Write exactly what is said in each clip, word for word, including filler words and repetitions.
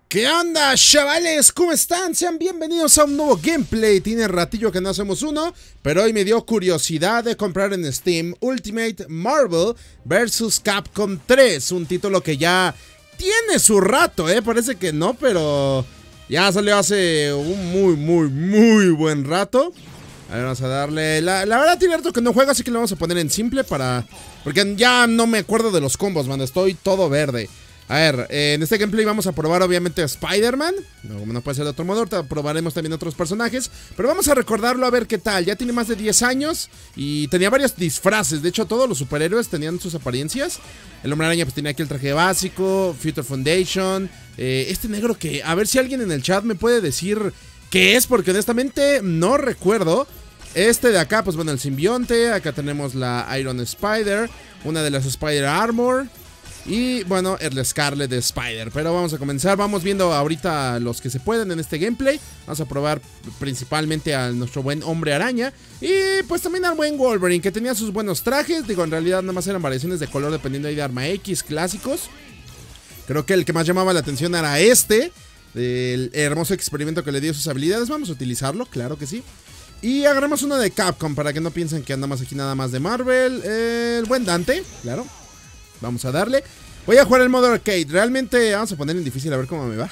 ¿Qué onda, chavales? ¿Cómo están? Sean bienvenidos a un nuevo gameplay. Tiene ratillo que no hacemos uno, pero hoy me dio curiosidad de comprar en Steam Ultimate Marvel versus. Capcom tres. Un título que ya tiene su rato, ¿eh? Parece que no, pero ya salió hace un muy, muy, muy buen rato. A ver, vamos a darle... La, la verdad tiene harto que no juego, así que lo vamos a poner en simple para... Porque ya no me acuerdo de los combos, man. Estoy todo verde. A ver, eh, en este gameplay vamos a probar obviamente a Spider-Man. No, no puede ser de otro modo, probaremos también otros personajes. Pero vamos a recordarlo a ver qué tal. Ya tiene más de diez años y tenía varios disfraces. De hecho, todos los superhéroes tenían sus apariencias. El Hombre Araña pues tenía aquí el traje básico, Future Foundation. eh, Este negro que, a ver si alguien en el chat me puede decir qué es, porque honestamente no recuerdo. Este de acá, pues bueno, el simbionte. Acá tenemos la Iron Spider, una de las Spider Armor. Y bueno, el Scarlet de Spider. Pero vamos a comenzar, vamos viendo ahorita los que se pueden en este gameplay. Vamos a probar principalmente a nuestro buen Hombre Araña. Y pues también al buen Wolverine, que tenía sus buenos trajes. Digo, en realidad nada más eran variaciones de color dependiendo ahí de arma X, clásicos. Creo que el que más llamaba la atención era este, el hermoso experimento que le dio sus habilidades. Vamos a utilizarlo, claro que sí. Y agarramos uno de Capcom para que no piensen que andamos aquí nada más de Marvel. El buen Dante, claro. Vamos a darle. Voy a jugar el modo arcade. Realmente vamos a poner en difícil a ver cómo me va.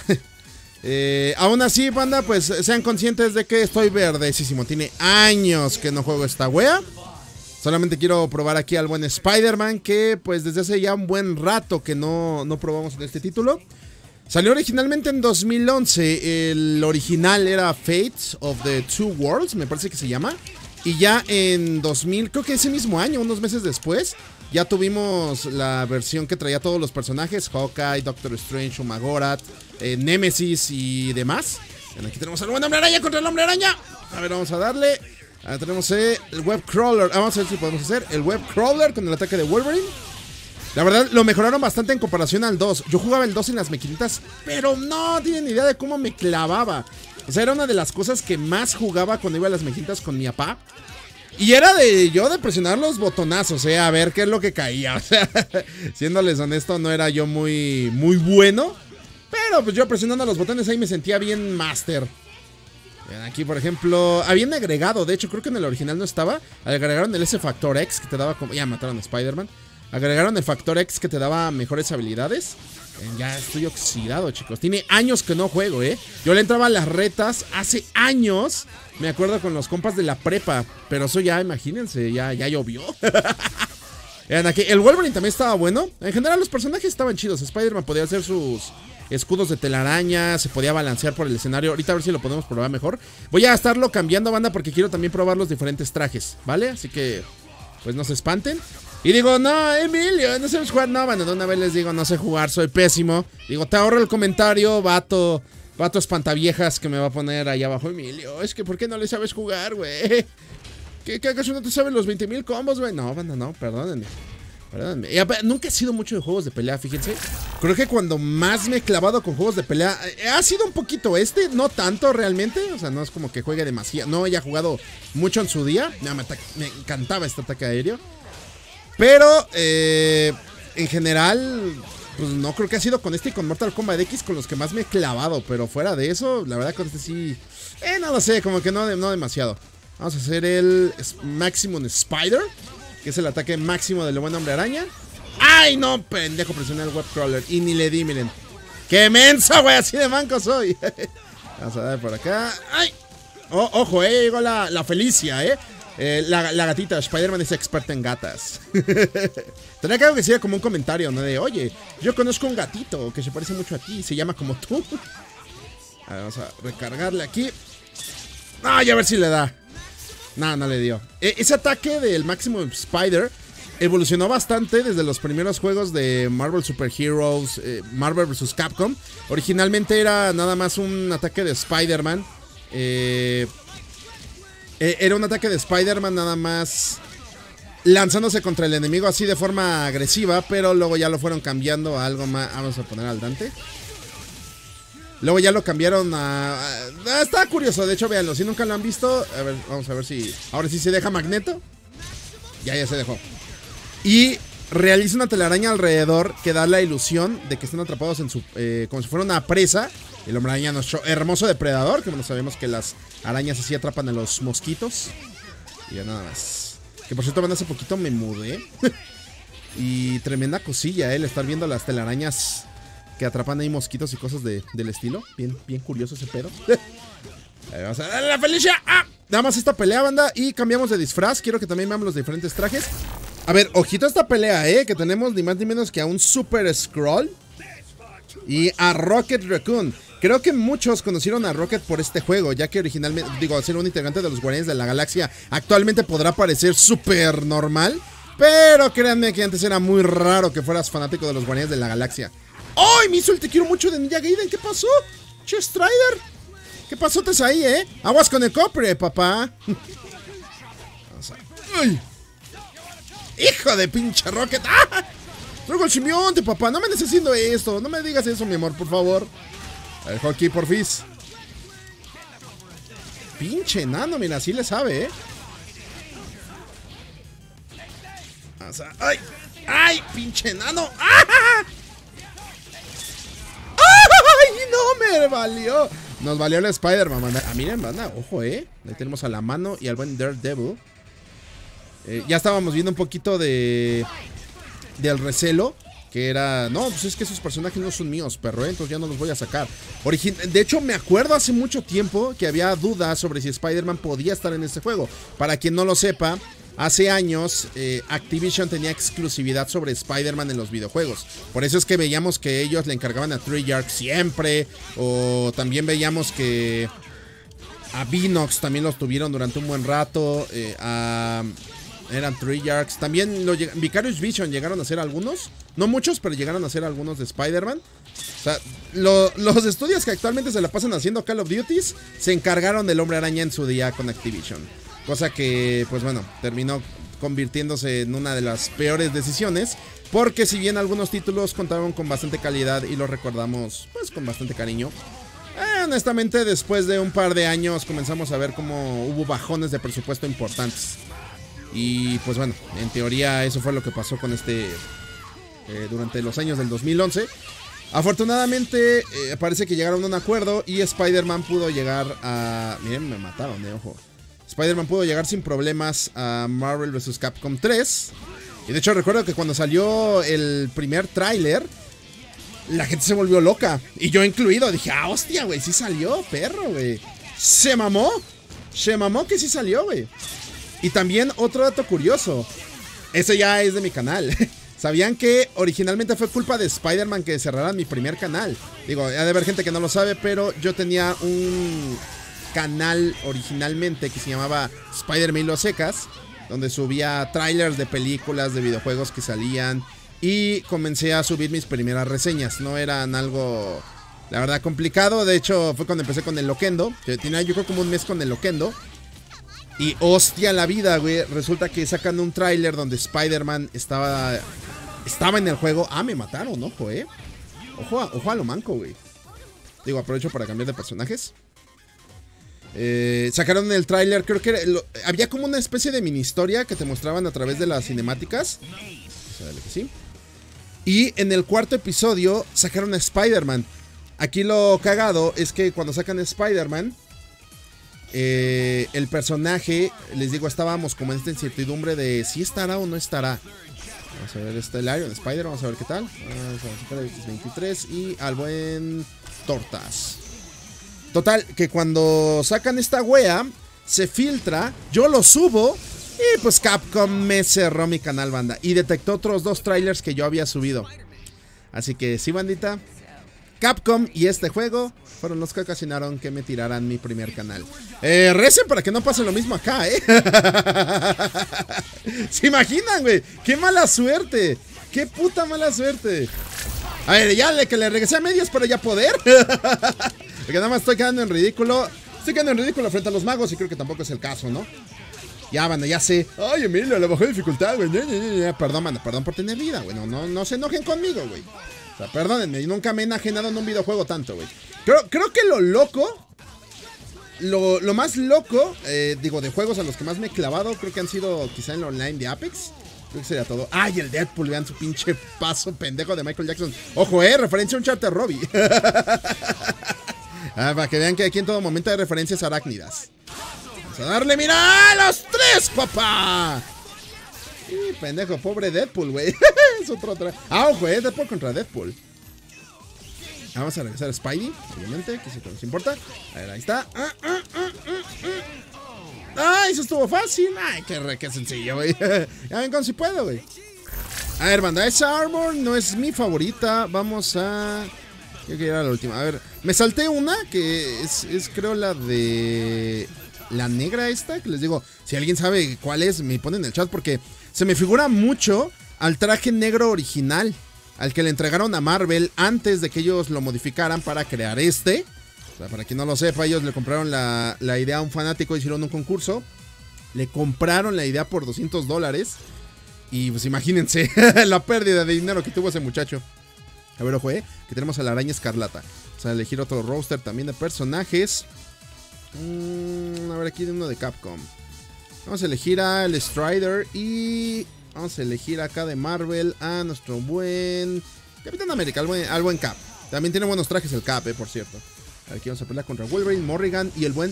eh, Aún así, banda, pues sean conscientes de que estoy verdecísimo. Tiene años que no juego esta wea. Solamente quiero probar aquí al buen Spider-Man, que pues desde hace ya un buen rato que no, no probamos en este título. Salió originalmente en dos mil once. El original era Fates of the Two Worlds, me parece que se llama. Y ya en dos mil, creo que ese mismo año, unos meses después, ya tuvimos la versión que traía todos los personajes: Hawkeye, Doctor Strange, Umagorat, eh, Nemesis y demás. Bueno, aquí tenemos al buen Hombre Araña contra el Hombre Araña. A ver, vamos a darle. Ahora tenemos eh, el Web Crawler. Vamos a ver si podemos hacer el Web Crawler con el ataque de Wolverine. La verdad, lo mejoraron bastante en comparación al dos. Yo jugaba el dos en las maquinitas, pero no tienen ni idea de cómo me clavaba. O sea, era una de las cosas que más jugaba cuando iba a las maquinitas con mi papá. Y era de yo de presionar los botonazos, eh, a ver qué es lo que caía. O sea, siéndoles honesto, no era yo muy, muy bueno. Pero pues yo presionando los botones ahí me sentía bien master. Aquí, por ejemplo, habían agregado, de hecho creo que en el original no estaba. Agregaron el S Factor X que te daba como... Ya mataron a Spider-Man. Agregaron el Factor X que te daba mejores habilidades. Ya estoy oxidado, chicos. Tiene años que no juego, eh. Yo le entraba a las retas hace años. Me acuerdo con los compas de la prepa. Pero eso ya, imagínense, ya, ya llovió. Vean aquí, el Wolverine también estaba bueno. En general los personajes estaban chidos. Spider-Man podía hacer sus escudos de telaraña, se podía balancear por el escenario. Ahorita a ver si lo podemos probar mejor. Voy a estarlo cambiando, banda, porque quiero también probar los diferentes trajes, ¿vale? Así que, pues no se espanten. Y digo, no, Emilio, no sabes jugar. No, bueno, de una vez les digo, no sé jugar, soy pésimo. Digo, te ahorro el comentario, vato, vato espantaviejas que me va a poner ahí abajo. Emilio, es que ¿por qué no le sabes jugar, güey? ¿Qué, qué acaso no te saben los veinte mil combos, güey? No, banda, no, perdónenme. Perdónenme. Y, nunca he sido mucho de juegos de pelea, fíjense. Creo que cuando más me he clavado con juegos de pelea ha sido un poquito este, no tanto realmente. O sea, no es como que juegue demasiado. No haya jugado mucho en su día. No, me, me encantaba este ataque aéreo. Pero, eh, en general, pues no creo que ha sido con este y con Mortal Kombat X con los que más me he clavado. Pero fuera de eso, la verdad con este sí, eh, no lo sé, como que no, no demasiado. Vamos a hacer el Maximum Spider, que es el ataque máximo del buen Hombre Araña. ¡Ay, no, pendejo! Presioné el Web Crawler y ni le di, miren. ¡Qué menso, güey! Así de manco soy. Vamos a dar por acá. ¡Ay! Oh, ojo, eh, llegó la, la Felicia, eh. Eh, la, la gatita, Spider-Man es experta en gatas. Tendría que algo que sea como un comentario, ¿no? De, oye, yo conozco un gatito que se parece mucho a ti, se llama como tú. A ver, vamos a recargarle aquí. Ay, a ver si le da. No, no le dio. E ese ataque del Maximum Spider evolucionó bastante desde los primeros juegos de Marvel Super Heroes, eh, Marvel versus. Capcom. Originalmente era nada más un ataque de Spider-Man. Eh... Era un ataque de Spider-Man nada más lanzándose contra el enemigo así de forma agresiva, pero luego ya lo fueron cambiando a algo más. Vamos a poner al Dante. Luego ya lo cambiaron a... a está curioso, de hecho, véanlo, si nunca lo han visto. A ver, vamos a ver si... Ahora sí se deja Magneto. Ya, ya se dejó. Y realiza una telaraña alrededor que da la ilusión de que están atrapados en su... Eh, como si fuera una presa. El hombre araña, nuestro hermoso depredador, que bueno, sabemos que las arañas así atrapan a los mosquitos. Y ya nada más. Que por cierto, van hace poquito me mudé. Y tremenda cosilla, eh, el estar viendo las telarañas que atrapan ahí mosquitos y cosas de, del estilo. Bien, bien curioso ese pedo. Ahí vamos a darle la Felicia. ¡Ah! Nada más esta pelea, banda. Y cambiamos de disfraz. Quiero que también veamos los diferentes trajes. A ver, ojito a esta pelea, eh. Que tenemos ni más ni menos que a un Super Skrull y a Rocket Raccoon. Creo que muchos conocieron a Rocket por este juego, ya que originalmente, digo, al ser un integrante de los Guardianes de la Galaxia, actualmente podrá parecer súper normal. Pero créanme que antes era muy raro que fueras fanático de los Guardianes de la Galaxia. ¡Ay, me hizo el te quiero mucho de Ninja Gaiden! ¿Qué pasó? Che Strider. ¿Qué pasó ahí, eh? Aguas con el copre, papá. Vamos a... ¡Uy! ¡Hijo de pinche Rocket! ¡Ah! Traigo el simbionte, papá. No me andes haciendo esto. No me digas eso, mi amor, por favor. El hockey, porfis. Pinche enano, mira, así le sabe, eh. Vamos a... ¡Ay! ¡Ay, pinche enano! ¡Ah! ¡Ay, no me valió! Nos valió el Spider-Man, banda. Ah, miren, banda, ojo, eh. Ahí tenemos a la mano y al buen Daredevil. Eh, ya estábamos viendo un poquito de... del recelo. Que era... No, pues es que esos personajes no son míos, perro, ¿eh? Entonces ya no los voy a sacar. Origin... De hecho, me acuerdo hace mucho tiempo que había dudas sobre si Spider-Man podía estar en este juego. Para quien no lo sepa, hace años eh, Activision tenía exclusividad sobre Spider-Man en los videojuegos. Por eso es que veíamos que ellos le encargaban a Treyarch siempre. O también veíamos que a Vinox también los tuvieron durante un buen rato. Eh, a... Eran Treyarch. También lo Vicarious Vision llegaron a hacer algunos. No muchos, pero llegaron a hacer algunos de Spider-Man. O sea, lo, los estudios que actualmente se la pasan haciendo Call of Duties se encargaron del Hombre Araña en su día con Activision. Cosa que, pues bueno, terminó convirtiéndose en una de las peores decisiones. Porque si bien algunos títulos contaron con bastante calidad y los recordamos pues con bastante cariño, eh, honestamente después de un par de años comenzamos a ver cómo hubo bajones de presupuesto importantes. Y pues bueno, en teoría eso fue lo que pasó con este eh, durante los años del dos mil once. Afortunadamente eh, parece que llegaron a un acuerdo y Spider-Man pudo llegar a... Miren, me mataron, de ojo. Spider-Man pudo llegar sin problemas a Marvel versus. Capcom tres. Y de hecho recuerdo que cuando salió el primer tráiler, la gente se volvió loca. Y yo incluido, dije, ah, hostia, güey, sí salió, perro, güey. Se mamó. Se mamó que sí salió, güey. Y también otro dato curioso. Ese ya es de mi canal. ¿Sabían que originalmente fue culpa de Spider-Man que cerraran mi primer canal? Digo, ha de haber gente que no lo sabe, pero yo tenía un canal originalmente que se llamaba Spider-Man y los secas, donde subía trailers de películas, de videojuegos que salían. Y comencé a subir mis primeras reseñas. No eran algo, la verdad, complicado. De hecho, fue cuando empecé con el Loquendo. Que tenía yo creo como un mes con el Loquendo. Y hostia la vida, güey. Resulta que sacan un tráiler donde Spider-Man estaba Estaba en el juego. Ah, me mataron, ojo, eh Ojo a, ojo a lo manco, güey. Digo, aprovecho para cambiar de personajes. eh, Sacaron el tráiler. Creo que era, lo, había como una especie de mini historia que te mostraban a través de las cinemáticas. O sea, dale que sí. Y en el cuarto episodio sacaron a Spider-Man. Aquí lo cagado es que cuando sacan a Spider-Man, Eh, el personaje, les digo, estábamos como en esta incertidumbre de si estará o no estará. Vamos a ver este Lion Spider, vamos a ver qué tal. Vamos a sacar el veintitrés y al buen Tortas. Total, que cuando sacan esta wea, se filtra, yo lo subo y pues Capcom me cerró mi canal, banda. Y detectó otros dos trailers que yo había subido. Así que sí, bandita, Capcom y este juego fueron los que ocasionaron que me tiraran mi primer canal. Eh, recen para que no pase lo mismo acá, ¿eh? ¿Se imaginan, güey? ¡Qué mala suerte! ¡Qué puta mala suerte! A ver, ya le, que le regresé a medias para ya poder. Porque nada más estoy quedando en ridículo. Estoy quedando en ridículo frente a los magos y creo que tampoco es el caso, ¿no? Ya, banda, ya sé. Ay, Emilio, le bajó dificultad, güey. Perdón, banda, perdón por tener vida, güey. No, no, no se enojen conmigo, güey. O sea, perdónenme, nunca me he enajenado en un videojuego tanto, güey. Creo, creo que lo loco, lo, lo más loco, eh, digo, de juegos a los que más me he clavado, creo que han sido quizá en el online de Apex. Creo que sería todo. ¡Ay, el Deadpool! Vean su pinche paso pendejo de Michael Jackson. Ojo, eh, referencia a un Uncharted Robbie. Ah, para que vean que aquí en todo momento hay referencias arácnidas. Vamos a darle, mira, a los tres, papá. Sí, pendejo, pobre Deadpool, güey. Es otro otra. Ah, ojo, eh, Deadpool contra Deadpool. Vamos a regresar a Spidey, obviamente, que es lo que nos importa. A ver, ahí está. Ah, ah, ah, ah, ah. Ay, eso estuvo fácil. Ay, qué, re, qué sencillo, güey. Ya ven con si puedo, güey. A ver, banda, esa armor no es mi favorita. Vamos a... Yo quiero ir a la última. A ver, me salté una que es, es creo la de... La negra esta, que les digo, si alguien sabe cuál es, me ponen en el chat porque se me figura mucho al traje negro original, al que le entregaron a Marvel antes de que ellos lo modificaran para crear este. O sea, para quien no lo sepa, ellos le compraron la, la idea a un fanático, hicieron un concurso, le compraron la idea por doscientos dólares y pues imagínense la pérdida de dinero que tuvo ese muchacho. A ver, ojo, eh, que tenemos a la araña escarlata. O sea, elegir otro roster también de personajes. Mm, a ver, aquí de uno de Capcom. Vamos a elegir al Strider y vamos a elegir acá de Marvel a nuestro buen Capitán América, al buen, al buen Cap. También tiene buenos trajes el Cap, eh, por cierto. Aquí vamos a pelear contra Wolverine, Morrigan y el buen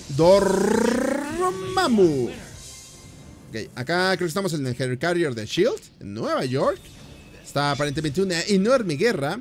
Dormammu. Ok, acá creo que estamos en el Helicarrier Carrier de Shield, en Nueva York. Está aparentemente una enorme guerra.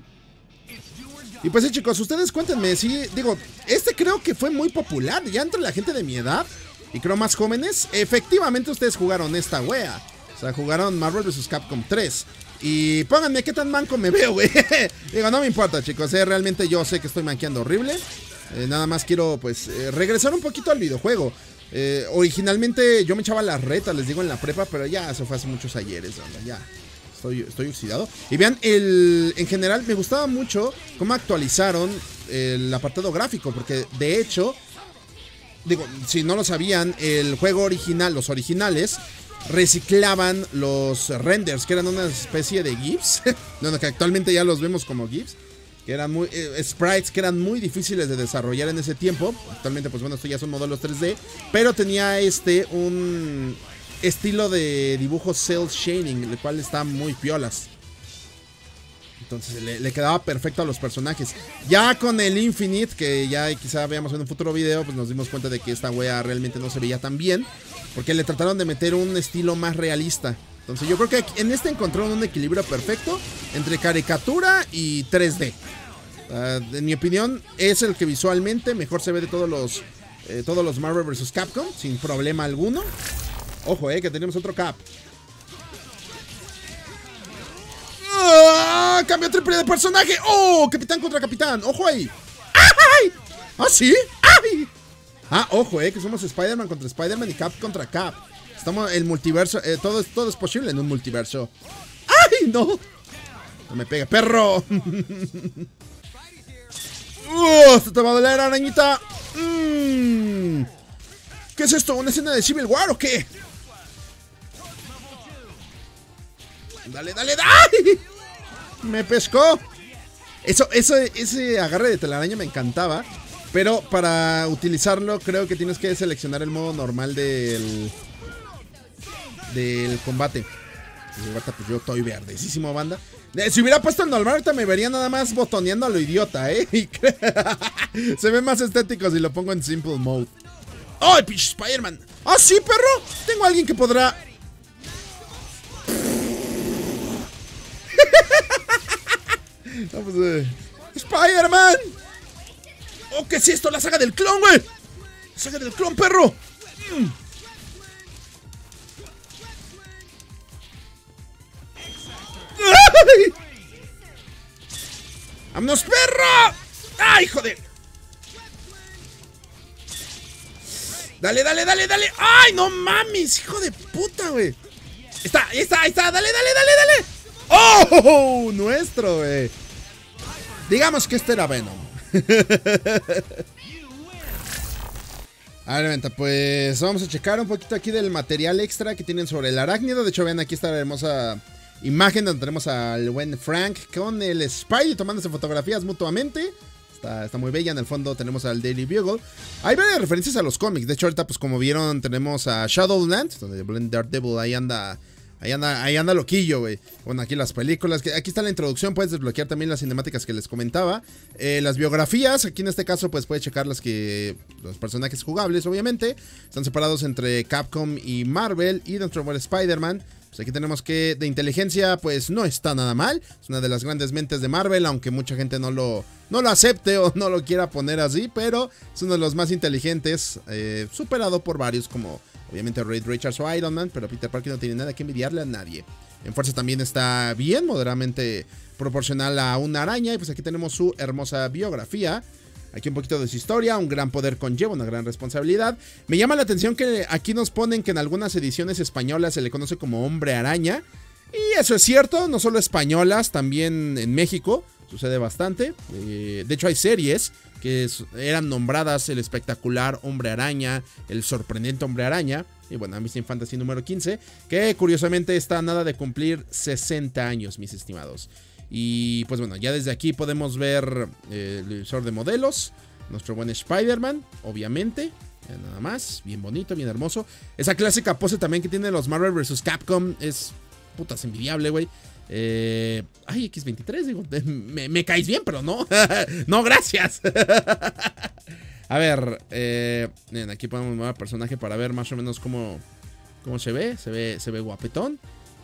Y pues sí, chicos, ustedes cuéntenme, sí, digo, este creo que fue muy popular ya entre la gente de mi edad y creo más jóvenes. Efectivamente ustedes jugaron esta wea. O sea, jugaron Marvel versus. Capcom tres. Y pónganme qué tan manco me veo, güey. Digo, no me importa, chicos, eh, realmente yo sé que estoy manqueando horrible. eh, Nada más quiero, pues, eh, regresar un poquito al videojuego. eh, Originalmente yo me echaba las retas, les digo, en la prepa, pero ya eso fue hace muchos ayeres, ¿no? Ya Estoy, estoy oxidado. Y vean, el, en general me gustaba mucho cómo actualizaron el apartado gráfico. Porque de hecho, digo, si no lo sabían, el juego original, los originales, reciclaban los renders, que eran una especie de GIFs. Bueno, que actualmente ya los vemos como GIFs. Que eran muy, eh, sprites que eran muy difíciles de desarrollar en ese tiempo. Actualmente, pues bueno, esto ya son modelos tres D. Pero tenía este, un... estilo de dibujo cel shading, el cual está muy piolas. Entonces le, le quedaba perfecto a los personajes. Ya con el Infinite, que ya quizá veamos en un futuro video, pues nos dimos cuenta de que esta wea realmente no se veía tan bien, porque le trataron de meter un estilo más realista. Entonces yo creo que en este encontraron un equilibrio perfecto entre caricatura y tres D. Uh, en mi opinión es el que visualmente mejor se ve de todos los eh, todos los Marvel versus. Capcom, sin problema alguno. Ojo, eh, que tenemos otro Cap. ¡Ah! ¡Cambio triple de personaje! ¡Oh! Capitán contra capitán. ¡Ojo ahí! ¡Ay! ¿Ah, sí? ¡Ay! Ah, ojo, eh, que somos Spider-Man contra Spider-Man y Cap contra Cap. Estamos el multiverso. Eh, todo, es, todo es posible en un multiverso. ¡Ay, no! No me pega, perro. ¡Uh! ¡Se te va a doler, arañita! Mm. ¿Qué es esto? ¿Una escena de Civil War o qué? Dale, dale, dale. Me pescó. Eso, eso, ese agarre de telaraña me encantaba. Pero para utilizarlo creo que tienes que seleccionar el modo normal del Del combate. Pues yo estoy verdecísimo, banda. Si hubiera puesto el normal, ahorita me vería nada más botoneando a lo idiota, ¿eh? Se ve más estético si lo pongo en simple mode. ¡Oh, el pinche Spider-Man! ¡Ah, sí, perro! Tengo a alguien que podrá... No, pues, eh. ¡Spider-Man! ¡Oh, qué es esto! ¡La saga del clon, güey! ¡La saga del clon, perro! Mm. ¡Ay! ¡Vámonos, perro! ¡Ay, joder! Dale, dale, dale, dale. ¡Ay, no mames! Hijo de puta, güey. Está, ahí está, ahí está. Dale, dale, dale, dale. ¡Oh! Nuestro, güey. Digamos que este era Venom. A ver, venta, pues vamos a checar un poquito aquí del material extra que tienen sobre el arácnido. De hecho, vean aquí esta hermosa imagen donde tenemos al buen Frank con el Spidey tomándose fotografías mutuamente. Está, está muy bella. En el fondo tenemos al Daily Bugle. Hay varias referencias a los cómics. De hecho, ahorita, pues como vieron, tenemos a Shadowland, donde el Daredevil ahí anda, Ahí anda, ahí anda loquillo, güey. Bueno, aquí las películas. Que, aquí está la introducción. Puedes desbloquear también las cinemáticas que les comentaba. Eh, las biografías. Aquí en este caso, pues puedes checar las que... Los personajes jugables, obviamente. Están separados entre Capcom y Marvel. Y dentro de Spider-Man. Pues aquí tenemos que de inteligencia, pues no está nada mal. Es una de las grandes mentes de Marvel. Aunque mucha gente no lo, no lo acepte o no lo quiera poner así. Pero es uno de los más inteligentes. Eh, superado por varios como... Obviamente Reed Richards o Iron Man, pero Peter Parker no tiene nada que envidiarle a nadie. En fuerza también está bien, moderadamente proporcional a una araña. Y pues aquí tenemos su hermosa biografía. Aquí un poquito de su historia. Un gran poder conlleva una gran responsabilidad. Me llama la atención que aquí nos ponen que en algunas ediciones españolas se le conoce como Hombre Araña. Y eso es cierto, no solo españolas, también en México sucede bastante. Eh, de hecho hay series que eran nombradas el espectacular Hombre Araña, el sorprendente Hombre Araña. Y bueno, Amazing Fantasy número quince, que curiosamente está a nada de cumplir sesenta años, mis estimados. Y pues bueno, ya desde aquí podemos ver eh, el visor de modelos. Nuestro buen Spider-Man, obviamente. Ya nada más, bien bonito, bien hermoso. Esa clásica pose también que tiene los Marvel versus. Capcom es putas envidiable, güey. Eh, ay, equis veintitrés, digo, me, me caes bien, pero no. No, gracias. A ver, eh, aquí podemos mover al personaje para ver más o menos cómo, cómo se ve. Se ve, se ve guapetón.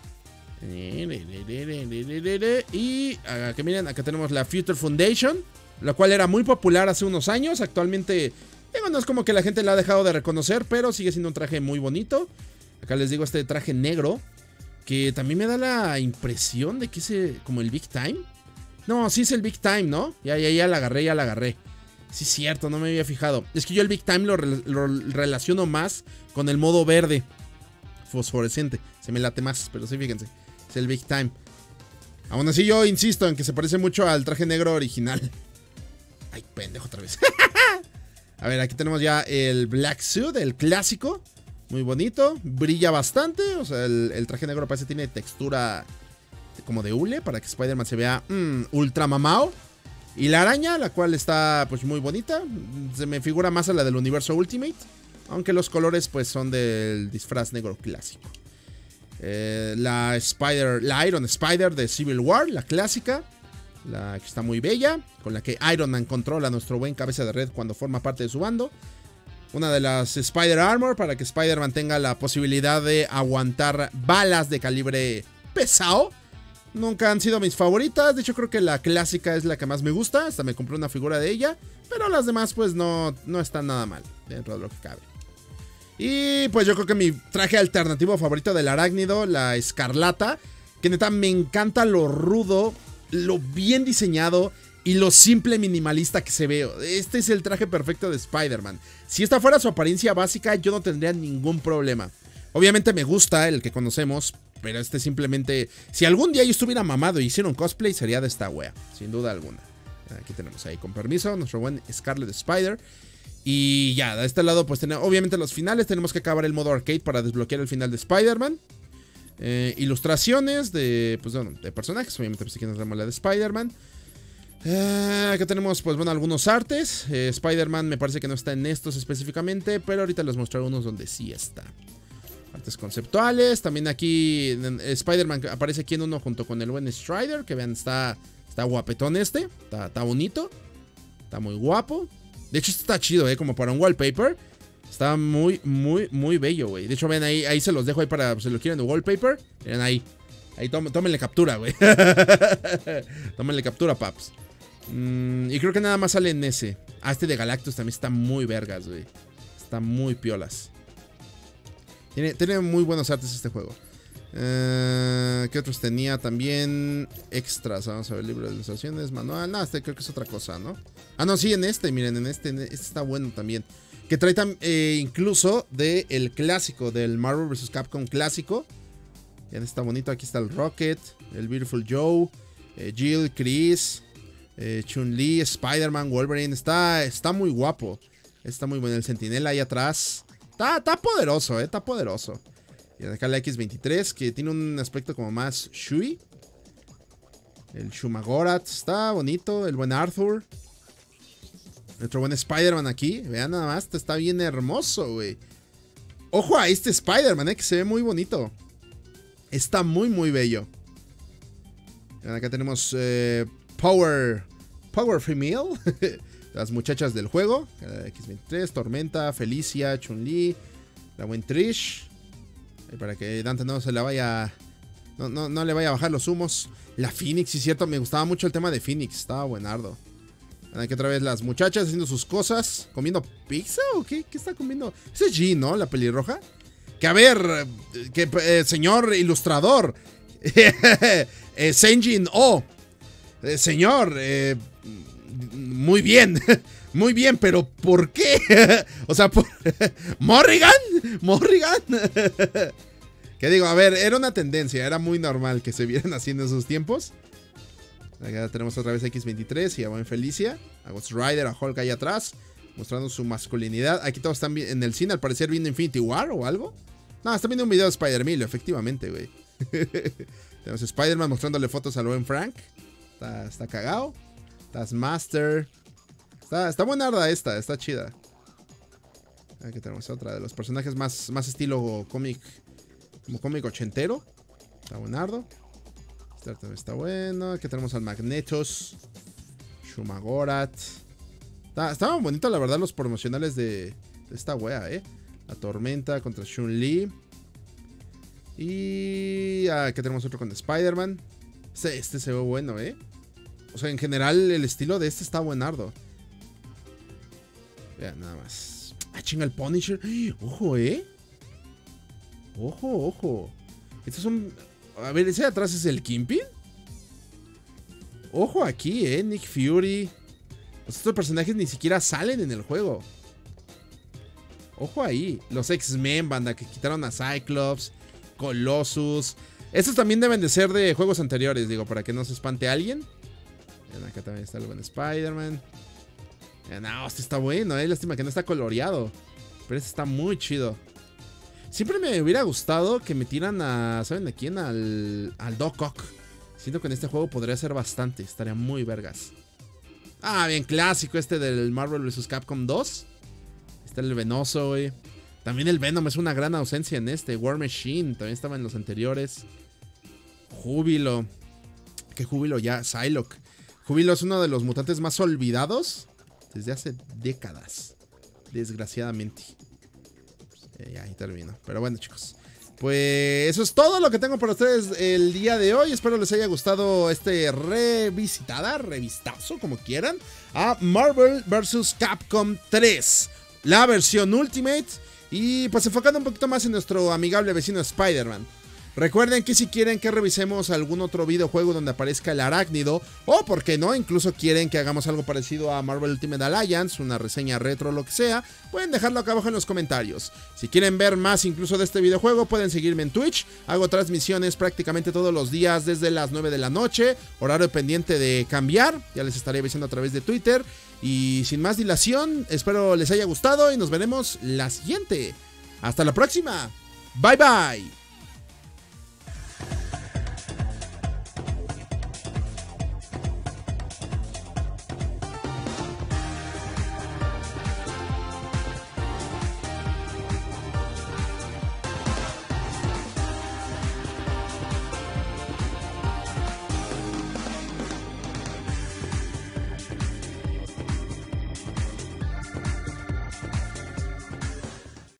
Y que miren, acá tenemos la Future Foundation, la cual era muy popular hace unos años. Actualmente, digo, no es como que la gente la ha dejado de reconocer, pero sigue siendo un traje muy bonito. Acá les digo este traje negro, que también me da la impresión de que es como el Big Time. No, sí es el Big Time, ¿no? Ya, ya, ya la agarré, ya la agarré. Sí es cierto, no me había fijado. Es que yo el Big Time lo, re lo relaciono más con el modo verde fosforescente. Se me late más, pero sí, fíjense. Es el Big Time. Aún así yo insisto en que se parece mucho al traje negro original. Ay, pendejo otra vez. A ver, aquí tenemos ya el Black Suit, el clásico. Muy bonito, brilla bastante. O sea, el, el traje negro parece que tiene textura como de hule, para que Spider-Man se vea mmm, ultra mamao. Y la araña, la cual está pues muy bonita. Se me figura más a la del universo Ultimate, aunque los colores pues son del disfraz negro clásico. eh, La Spider, la Iron Spider de Civil War, la clásica, la que está muy bella, con la que Iron Man controla a nuestro buen cabeza de red cuando forma parte de su bando. Una de las Spider Armor, para que Spider-Man tenga la posibilidad de aguantar balas de calibre pesado. Nunca han sido mis favoritas. De hecho, creo que la clásica es la que más me gusta. Hasta me compré una figura de ella. Pero las demás, pues, no, no están nada mal, dentro de lo que cabe. Y pues yo creo que mi traje alternativo favorito del arácnido, la Escarlata. Que neta, me encanta lo rudo, lo bien diseñado y lo simple minimalista que se ve. Este es el traje perfecto de Spider-Man. Si esta fuera su apariencia básica, yo no tendría ningún problema. Obviamente me gusta el que conocemos, pero este simplemente... Si algún día yo estuviera mamado y hiciera un cosplay, sería de esta wea, sin duda alguna. Aquí tenemos ahí, con permiso, nuestro buen Scarlet Spider. Y ya, de este lado pues tenemos obviamente los finales. Tenemos que acabar el modo arcade para desbloquear el final de Spider-Man. eh, Ilustraciones de, pues, bueno, de personajes. Obviamente pues aquí nos vemos la de Spider-Man. Uh, acá tenemos pues bueno algunos artes. eh, Spider-Man me parece que no está en estos específicamente, pero ahorita les mostraré unos donde sí está. Artes conceptuales. También aquí Spider-Man aparece aquí en uno junto con el buen Strider. Que vean, está, está guapetón este. Está, está bonito. Está muy guapo. De hecho este está chido, eh, como para un wallpaper. Está muy, muy, muy bello, güey. De hecho ven ahí, ahí se los dejo ahí para si lo quieren de wallpaper. Miren ahí. Ahí tómenle, tómenle captura, güey. Tómenle captura, paps. Mm, y creo que nada más sale en ese. Ah, este de Galactus también está muy vergas, güey. Está muy piolas. Tiene, tiene muy buenos artes este juego. uh, ¿Qué otros tenía? También extras. Vamos a ver, libro de ilustraciones, manual. No, este creo que es otra cosa, ¿no? Ah, no, sí, en este, miren, en este, en este está bueno también. Que trae eh, incluso del clásico, del Marvel versus. Capcom clásico. Ya está bonito, aquí está el Rocket, el Beautiful Joe, eh, Jill, Chris, eh, Chun-Li, Spider-Man, Wolverine. Está, está muy guapo. Está muy bueno el Sentinela ahí atrás. Está, está poderoso, eh, está poderoso. Y acá la equis veintitrés, que tiene un aspecto como más Shui. El Shumagorat, está bonito. El buen Arthur. Nuestro buen Spider-Man aquí. Vean nada más, está bien hermoso, güey. Ojo a este Spider-Man, eh, que se ve muy bonito. Está muy, muy bello. Acá tenemos eh, Power, Power Female. Las muchachas del juego. equis veintitrés, Tormenta, Felicia, Chun-Li, la buen Trish. Para que Dante no se la vaya... No, no, no le vaya a bajar los humos. La Phoenix, sí es cierto, me gustaba mucho el tema de Phoenix. Estaba buenardo. Aquí otra vez las muchachas haciendo sus cosas. ¿Comiendo pizza o qué? ¿Qué está comiendo? Ese es G, ¿no? La pelirroja. Que a ver, que eh, señor ilustrador. eh, Senjin O. Eh, señor, eh, muy bien. Muy bien, pero ¿por qué? O sea, por... ¿Morrigan? ¿Morrigan? ¿Qué digo? A ver, era una tendencia. Era muy normal que se vieran haciendo esos tiempos. Acá tenemos otra vez a equis veintitrés y a buen Felicia. A Ghost Rider, a Hulk ahí atrás. Mostrando su masculinidad. Aquí todos están en el cine, al parecer viendo Infinity War o algo. No, están viendo un video de Spider-Man, efectivamente, güey. Tenemos a Spider-Man mostrándole fotos al buen Frank. Está, está cagado. Taskmaster. Está, está buenarda esta, está chida. Aquí tenemos otra de los personajes más, más estilo cómic. Como cómic ochentero. Está buenardo. Este también está bueno. Aquí tenemos al Magnetos. Shumagorat. Está, estaban bonitos, la verdad, los promocionales de, de esta wea, eh. La Tormenta contra Chun-Li. Y aquí tenemos otro con Spider-Man. Este, este se ve bueno, eh. O sea, en general, el estilo de este está buenardo. Vean, nada más. Ah, chinga, el Punisher. Ojo, eh. Ojo, ojo. Estos son... A ver, ese de atrás es el Kingpin. Ojo aquí, eh. Nick Fury. Pues estos personajes ni siquiera salen en el juego. Ojo ahí. Los X-Men, banda, que quitaron a Cyclops, Colossus. Estos también deben de ser de juegos anteriores, digo, para que no se espante alguien. Ven, acá también está el buen Spider-Man. No, este está bueno, eh. Lástima que no está coloreado. Pero este está muy chido. Siempre me hubiera gustado que metieran a... ¿Saben a quién? Al, al Doc Ock. Siento que en este juego podría ser bastante. Estaría muy vergas. Ah, bien clásico este del Marvel versus. Capcom dos. Está el Venoso, güey. También el Venom es una gran ausencia en este. War Machine también estaba en los anteriores. Júbilo. ¿Qué Júbilo ya? Psylocke. Júbilo es uno de los mutantes más olvidados desde hace décadas. Desgraciadamente. Eh, ya, ahí termino. Pero bueno, chicos. Pues eso es todo lo que tengo para ustedes el día de hoy. Espero les haya gustado este revisitada, revistazo, como quieran, a Marvel versus. Capcom tres. La versión Ultimate. Y pues enfocando un poquito más en nuestro amigable vecino Spider-Man. Recuerden que si quieren que revisemos algún otro videojuego donde aparezca el arácnido, o por qué no, incluso quieren que hagamos algo parecido a Marvel Ultimate Alliance, una reseña retro o lo que sea, pueden dejarlo acá abajo en los comentarios. Si quieren ver más incluso de este videojuego, pueden seguirme en Twitch. Hago transmisiones prácticamente todos los días desde las nueve de la noche, horario pendiente de cambiar, ya les estaré avisando a través de Twitter. Y sin más dilación, espero les haya gustado y nos veremos la siguiente. Hasta la próxima. Bye bye.